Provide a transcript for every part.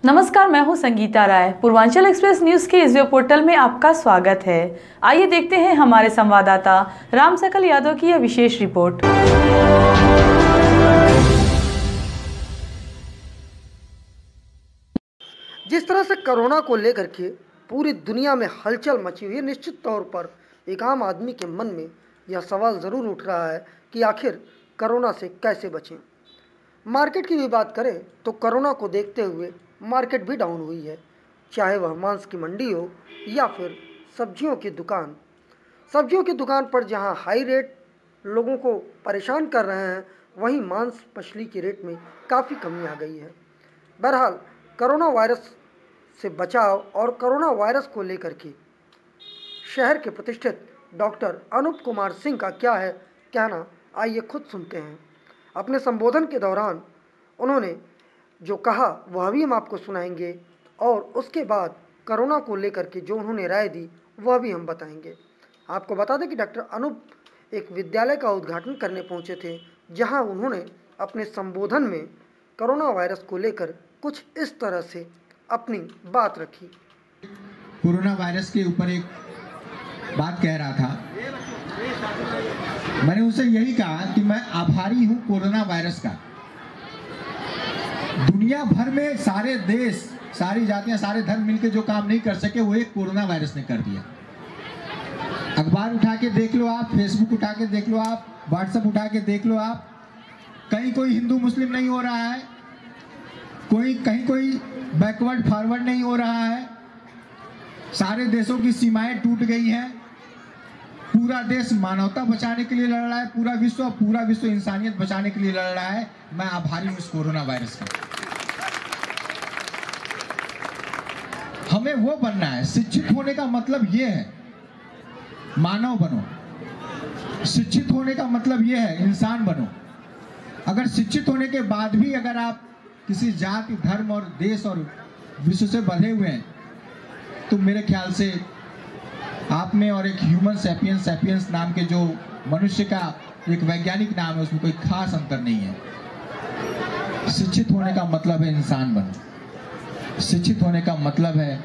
नमस्कार, मैं हूं संगीता राय। पूर्वांचल एक्सप्रेस न्यूज के इस वेब पोर्टल में आपका स्वागत है। आइए देखते हैं हमारे संवाददाता राम सकल यादव की यह विशेष रिपोर्ट। जिस तरह से कोरोना को लेकर के पूरी दुनिया में हलचल मची हुई है, निश्चित तौर पर एक आम आदमी के मन में यह सवाल ज़रूर उठ रहा है कि आखिर कोरोना से कैसे बचें। मार्केट की भी बात करें तो कोरोना को देखते हुए मार्केट भी डाउन हुई है, चाहे वह मांस की मंडी हो या फिर सब्जियों की दुकान। सब्जियों की दुकान पर जहां हाई रेट लोगों को परेशान कर रहे हैं, वहीं मांस मछली की रेट में काफ़ी कमी आ गई है। बहरहाल कोरोना वायरस से बचाव और कोरोना वायरस को लेकर के शहर के प्रतिष्ठित डॉक्टर अनूप कुमार सिंह का क्या है कहना, आइए खुद सुनते हैं। अपने संबोधन के दौरान उन्होंने जो कहा वह भी हम आपको सुनाएंगे और उसके बाद कोरोना को लेकर के जो उन्होंने राय दी वह भी हम बताएंगे। आपको बता दें कि डॉक्टर अनूप एक विद्यालय का उद्घाटन करने पहुंचे थे, जहां उन्होंने अपने संबोधन में कोरोना वायरस को लेकर कुछ इस तरह से अपनी बात रखी। कोरोना वायरस के ऊपर एक बात कह रहा था। मैंने उनसे यही कहा कि मैं आभारी हूं कोरोना वायरस का। दुनिया भर में सारे देश, सारी जातियां, सारे धर्म मिलकर जो काम नहीं कर सके वो एक कोरोना वायरस ने कर दिया। अखबार उठा के देख लो आप, फेसबुक उठा के देख लो आप, व्हाट्सएप उठा के देख लो आप, कहीं कोई हिंदू मुस्लिम नहीं हो रहा है, कहीं कोई बैकवर्ड फॉरवर्ड नहीं हो रहा है। सारे देशों की सीमाएं टूट गई हैं। पूरा देश मानवता बचाने के लिए लड़ रहा है, पूरा विश्व इंसानियत बचाने के लिए लड़ रहा है। मैं आभारी हूं इस कोरोना वायरस का। हमें वो बनना है। शिक्षित होने का मतलब ये है मानव बनो। शिक्षित होने का मतलब ये है इंसान बनो। अगर शिक्षित होने के बाद भी अगर आप किसी जाति, धर्म और देश और विश्व से बंधे हुए हैं, तो मेरे ख्याल से आप में और एक ह्यूमन सैपियंस नाम के जो मनुष्य का एक वैज्ञानिक नाम है, उसमें कोई खास अंतर नहीं है। शिक्षित होने का मतलब है इंसान बनो। शिक्षित होने का मतलब है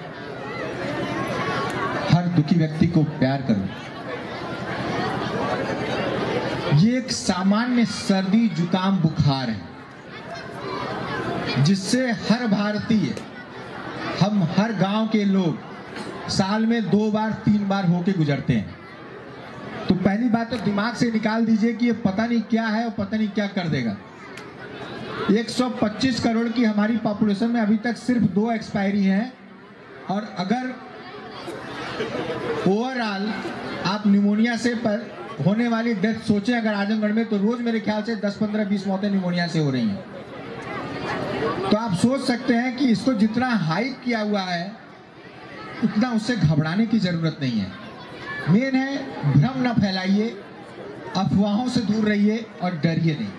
हर दुखी व्यक्ति को प्यार करो। ये एक सामान्य सर्दी, जुकाम, बुखार है जिससे हर भारतीय, हम हर गांव के लोग साल में 2 बार 3 बार होके गुजरते हैं। तो पहली बात तो दिमाग से निकाल दीजिए कि ये पता नहीं क्या है और पता नहीं क्या कर देगा। 125 करोड़ की हमारी पॉपुलेशन में अभी तक सिर्फ 2 एक्सपायरी हैं, और अगर ओवरऑल आप निमोनिया से होने वाली डेथ सोचें अगर आजमगढ़ में, तो रोज मेरे ख्याल से 10, 15, 20 मौतें निमोनिया से हो रही हैं। तो आप सोच सकते हैं कि इसको जितना हाइप किया हुआ है उतना उससे घबराने की जरूरत नहीं है। मेन है भ्रम न फैलाइए, अफवाहों से दूर रहिए और डरिए नहीं।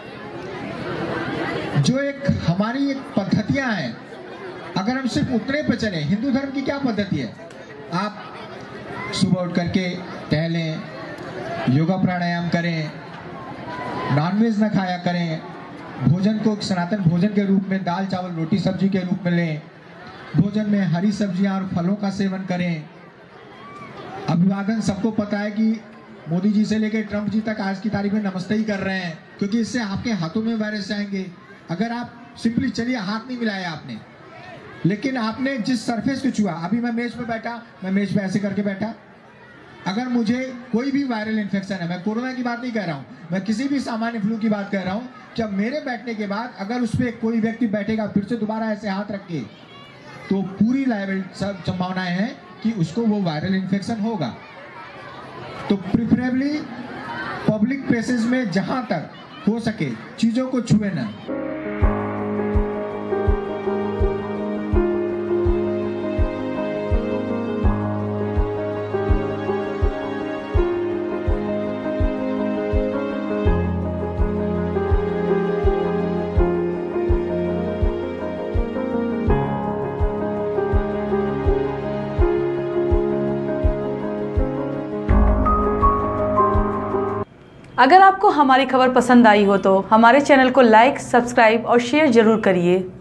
जो एक हमारी एक पद्धतियां हैं, अगर हम सिर्फ उतने पे चलें। हिंदू धर्म की क्या पद्धति है? आप सुबह उठ करके टहलें, योगा प्राणायाम करें, नॉनवेज न खाया करें, भोजन को सनातन भोजन के रूप में दाल चावल रोटी सब्जी के रूप में लें, भोजन में हरी सब्जियां और फलों का सेवन करें। अभिवादन सबको पता है कि मोदी जी से लेकर ट्रंप जी तक आज की तारीख में नमस्ते ही कर रहे हैं, क्योंकि इससे आपके हाथों में वायरस जाएंगे। अगर आप सिंपली चलिए, हाथ नहीं मिलाया आपने, लेकिन आपने जिस सरफेस को छुआ, अभी मैं मेज पे बैठा, मैं मेज पे ऐसे करके बैठा, अगर मुझे कोई भी वायरल इन्फेक्शन है, मैं कोरोना की बात नहीं कह रहा हूँ, मैं किसी भी सामान्य फ्लू की बात कर रहा हूँ, जब मेरे बैठने के बाद अगर उस पर कोई व्यक्ति बैठेगा फिर से दोबारा ऐसे हाथ रख के, तो पूरी संभावनाएं हैं कि उसको वो वायरल इन्फेक्शन होगा। तो प्रिफरेबली पब्लिक प्लेसेस में जहां तक हो सके चीजों को छुए ना। अगर आपको हमारी खबर पसंद आई हो तो हमारे चैनल को लाइक, सब्सक्राइब और शेयर जरूर करिए।